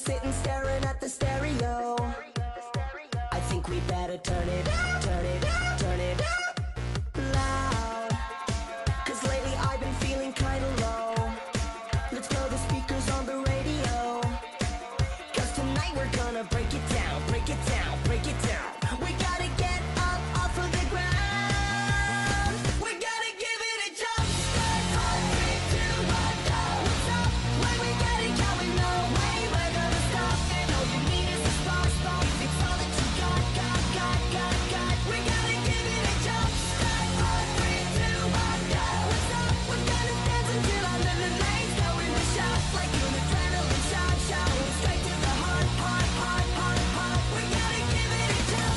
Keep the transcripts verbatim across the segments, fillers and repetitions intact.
sitting staring at the stereo. I think we better turn it, turn it, turn it loud. Cause lately I've been feeling kinda low. Let's blow the speakers on the radio. Cause tonight we're gonna break it down, break it down, break it down. We gotta get up off of the ground. We gotta give it a jump start. Five, three, two, one, go. What's up? When we get it going, no way we're gonna stop. And all you need is a spark, spark. It's all that you got, got, got, got, got. We gotta give it a jump start. Five, three, two, one, go. What's up? We're gonna dance until our little legs go in the shot. Like an adrenaline shot, shot. Straight to the heart, heart, heart, heart, heart. We gotta give it a jump.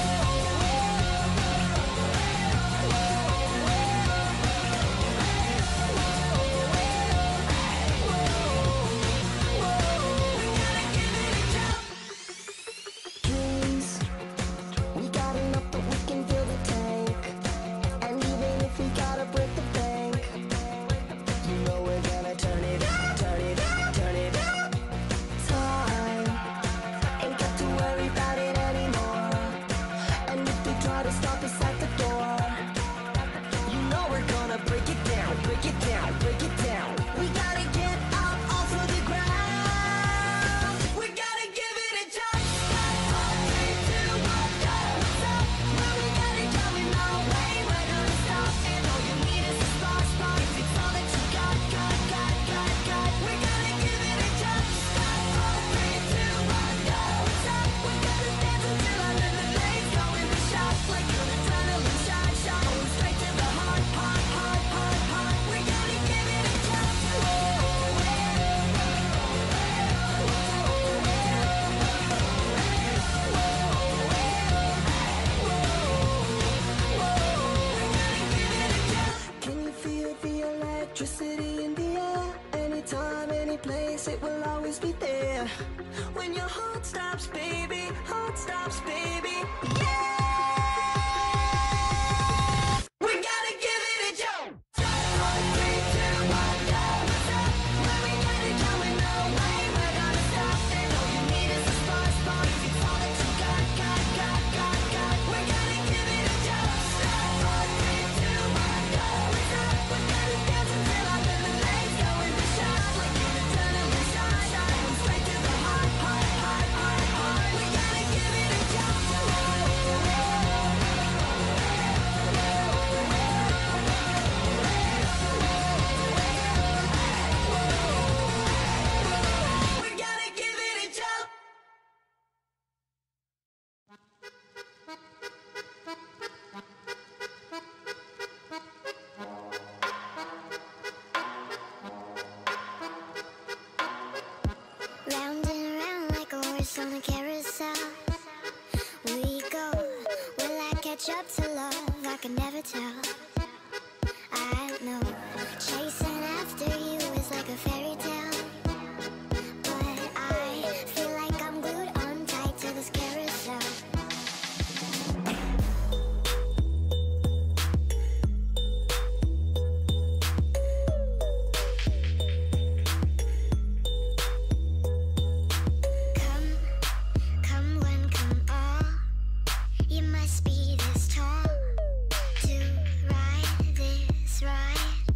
Dreams, we got enough that we can fill the tank. And even if we gotta break the bank, you know we're gonna turn it, turn it, turn it. Time ain't got to worry about it anymore. And if they try to stop us at the door, you know we're gonna break it down, break it down, break it down. We gotta get up off of the ground. We gotta give it a jump start. Five, three, two, one, go. What's up? When we get it going, no way we're gonna stop. And all you need is a spark, spark. It's all that you got, got, got, got, got. We gotta give it a jump start. Five, three, two, one, go. What's up? We're gonna dance until our little legs go in the shot. Like an adrenaline shot, shot. Straight to the heart, heart, heart, heart, heart. We gotta give it a jump. Can you feel the electricity in the air? Anytime, any place, it will always be there. When your heart stops, baby, heart stops, baby, yeah! We gotta give it a jump! Five, three, two, one, go! What's up? When we get it going, no way we're gonna stop. And all you need is a spark, spark. It's all that you got, got, got, got, got. We gotta give it a jump start. Five, three, two, one, go! What's up? We're gonna dance until our little legs go in the shot. Like an adrenaline shot, shot. Straight to the heart, heart, heart, heart, heart. We gotta give it a jump. We gotta give it a jump. Round and around like a horse on a carousel. We go. Will I catch up to love? I can never tell. I know chasing after you is like a fairy tale, but I feel like I'm glued on tight to this carousel. Come, come when, come all. You must be this tall to ride this ride.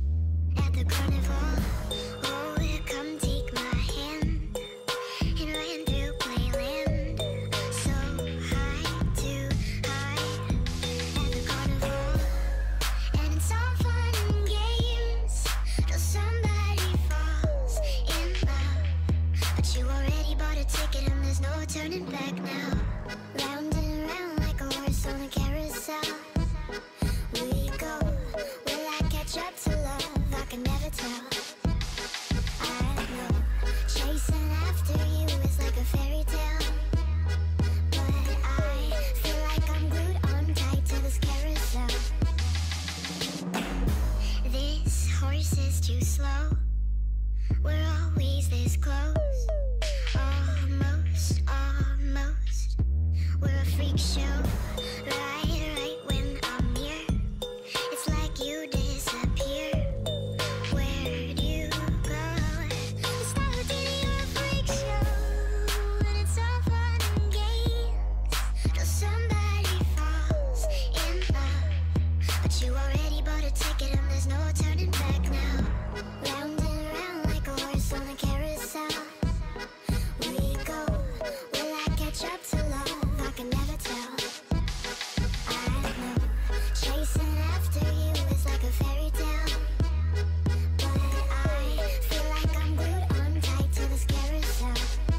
But you already bought a ticket and there's no turning back now. Round and round like a horse on a carousel we go. Will I catch up to love? I can never tell. I know chasing after you is like a fairy tale, but I feel like I'm glued on tight to this carousel.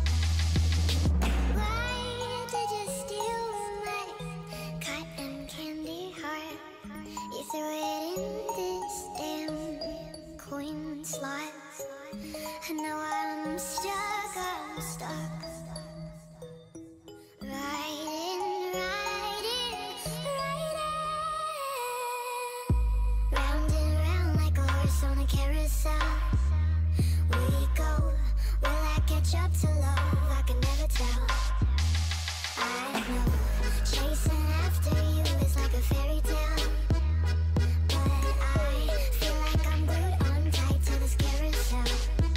Why did you steal my cotton candy heart? You threw it in this damn coin slot, and now I'm stuck, I'm stuck. Right in, right in, right in. Round and round like a horse on a carousel we go. Will I catch up to love? I can never tell. I know chasing after you is like a fairy tale, but I feel like I'm glued on tight to this carousel.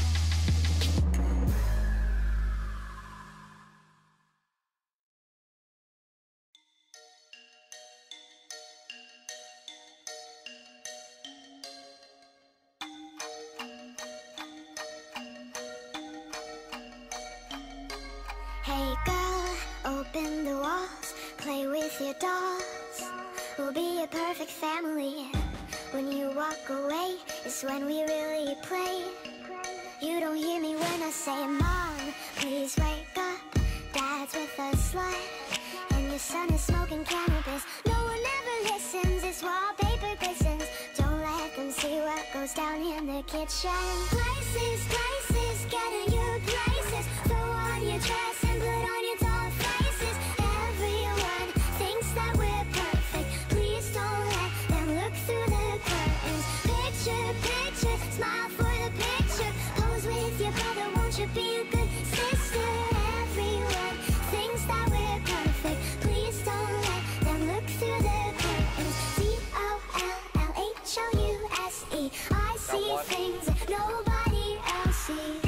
Hey girl, open the walls, play with your dolls. We'll be a perfect family. When you walk away, it's when we really play. You don't hear me when I say, Mom, please wake up. Dad's with a slut, and your son is smoking cannabis. No one ever listens, this wallpaper glistens. Don't let them see what goes down in the kitchen. Places, places, getting your places. Throw on your dress and put on your doll faces. Everyone thinks that we're perfect. Please don't let them look through the curtains. Picture, picture, smile for the picture. Pose with your brother, won't you be a good sister? Everyone thinks that we're perfect. Please don't let them look through the curtains. D O L L H O U S E. I see things that nobody else sees.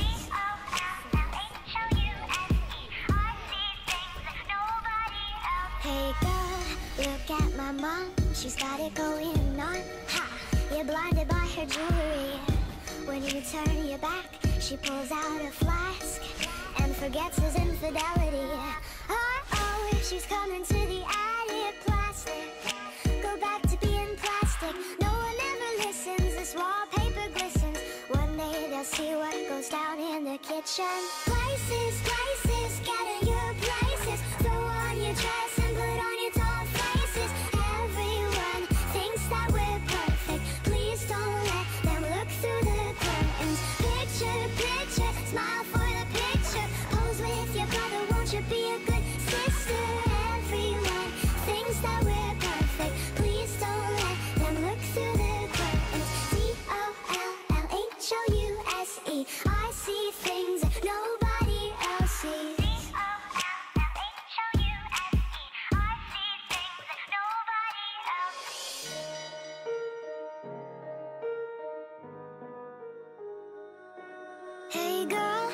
Hey girl, look at my mom, she's got it going on. Ha! You're blinded by her jewelry. When you turn your back, she pulls out a flask and forgets his infidelity. Uh-oh, she's coming to the attic. Plastic, go back to being plastic. No one ever listens, this wallpaper glistens. One day they'll see what goes down in the kitchen. Places, places, get in your places. Throw on your dress and put on your doll faces. Everyone thinks that we're perfect. Please don't let them look through the curtains. Picture, picture, smile for the picture. Pose with your brother, won't you be a good sister? Everyone thinks that we're perfect. Please don't let them look through the curtains. D O L L H O U S E. I see things that nobody else sees. Hey girl,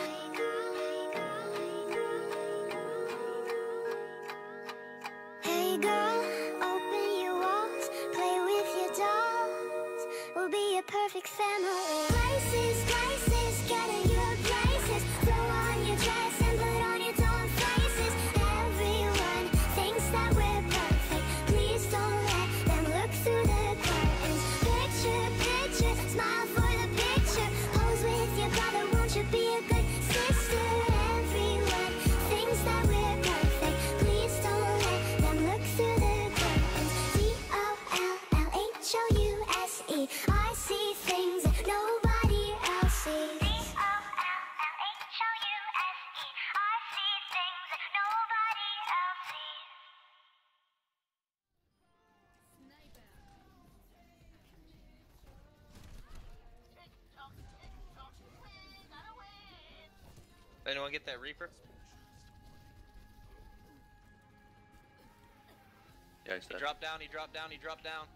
hey girl, open your walls, play with your dolls. We'll be a perfect family. Places, places, get in your places. Throw on your dress and put on your doll faces. Everyone thinks that we're perfect. Please don't let them look through the curtains. Picture, picture, smile for the picture. Pose with your brother, won't you be a good sister? Everyone thinks that we're perfect. Please don't let them look through the curtains. D O L L H O U S E. I see things that nobody else sees. D O L L H O U S E. I see things that nobody else sees. Anyone get that Reaper? Yeah, he's He dead. dropped down, he dropped down, he dropped down.